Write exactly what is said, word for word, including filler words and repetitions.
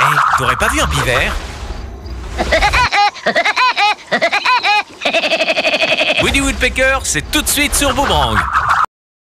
Hey, t'aurais pas vu un pivert? Woody Woodpecker, c'est tout de suite sur Boomerang.